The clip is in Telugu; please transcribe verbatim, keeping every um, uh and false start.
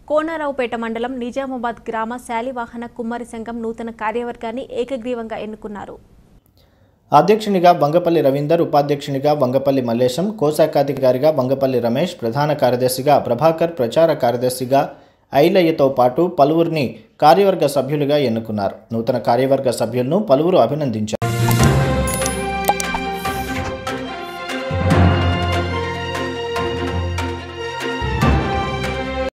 కోనరావుపేట మండలం నిజామాబాద్ గ్రామ శాలివాహన కుమ్మరి సంఘం నూతన కార్యవర్గాన్ని ఏకగ్రీవంగా ఎన్నుకున్నారు. అధ్యక్షునిగా వంగపల్లి రవీందర్, ఉపాధ్యక్షునిగా వంగపల్లి మల్లేశం, కోశాఖాధికారిగా వంగపల్లి రమేష్, ప్రధాన కార్యదర్శిగా ప్రభాకర్, ప్రచార కార్యదర్శిగా ఐలయ్యతో పాటు పలువురిని కార్యవర్గ సభ్యులుగా ఎన్నుకున్నారు. నూతన కార్యవర్గ సభ్యులను పలువురు అభినందించారు.